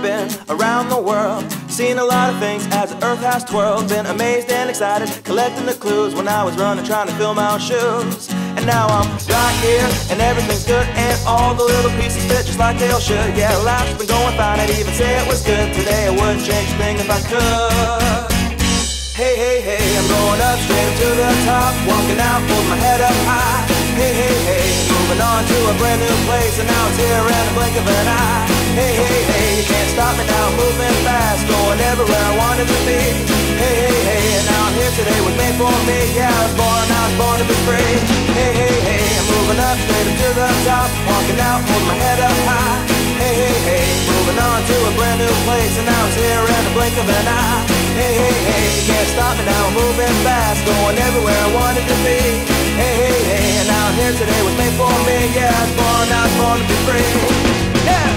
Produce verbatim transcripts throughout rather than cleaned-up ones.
been around the world, seen a lot of things as the earth has twirled. Been amazed and excited, collecting the clues when I was running, trying to fill my own shoes. And now I'm right here, and everything's good, and all the little pieces fit just like they all should. Yeah, life's been going fine, I'd even say it was good. Today I wouldn't change a thing if I could. Hey, hey, hey, I'm going up straight up to the top, walking out, holding my head up high. Hey, hey, hey, moving on to a brand new place, and now it's here in the blink of an eye. Hey, hey, hey, you can't stop me now, moving fast, going everywhere I wanted to be. Hey, hey, hey, and now I'm here today, was made for me. Yeah, I was born, I was born to be free. Hey, hey, hey, I'm moving up straight up to the top, walking out, holding my head up high. Hey, hey, hey, moving on to a brand new place, and now it's here in the blink of an eye. Hey, hey, hey, you can't stop me now, moving fast, going everywhere I wanted to be. Hey, hey, hey, and now I'm here today, was made for me. Yeah, I was born, I was born to be free. Yeah!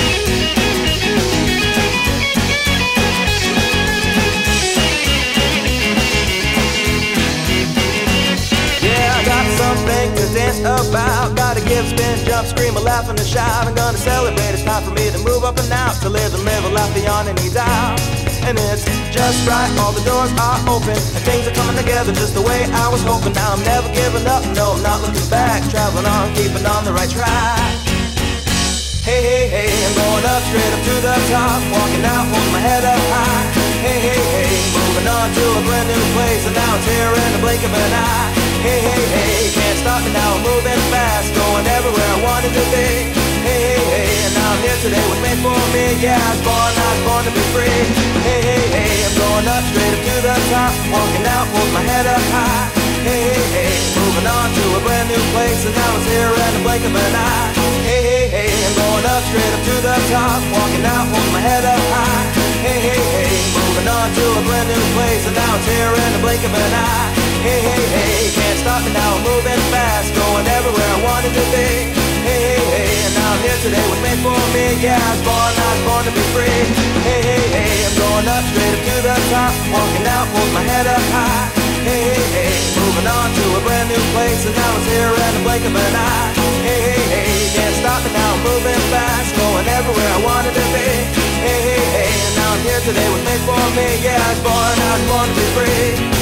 Something to dance about, gotta give, spin, jump, scream, a laugh and a shout. I'm gonna celebrate, it's time for me to move up and out, to live and live a life beyond any doubt. And it's just right, all the doors are open, and things are coming together just the way I was hoping. Now I'm never giving up, no, I'm not looking back, traveling on, keeping on the right track. Hey, hey, hey, I'm going up straight up to the top, walking out, holding my head up high. Hey, hey, hey, moving on to a brand new place, and now it's here in the blink of an eye. Hey, hey, hey, can't stop me now, I'm moving fast, going everywhere I wanted to be. Hey, hey, hey, and now I'm here today, was made for me. Yeah, I was born, I was born to be free. Hey, hey, hey, I'm going up straight up to the top, walking out, holding my head up high. Hey, hey, hey, moving on to a brand new place, and now it's here in the blink of an eye. Hey, hey, hey, I'm going up straight up to the top, walking out, holding my head up high. Hey, hey, hey, moving on to a brand new place, and now it's here in the blink of an eye. Hey, hey, hey, can't stop me now, I'm moving fast, going everywhere I wanted to be. Hey, hey, hey, and now I'm here today, was made for me. Yeah, I was born, I was born to be free. Hey, hey, hey, I'm going up straight up to the top, walking out, holding my head up high. Hey, hey, hey, moving on to a brand new place, and now it's here in the blink of an eye. Hey, hey, hey, can't stop me now, I'm moving fast, going everywhere I wanted to be. Hey, hey, hey, and now I'm here today, was made for me. Yeah, I was born, I was born to be free.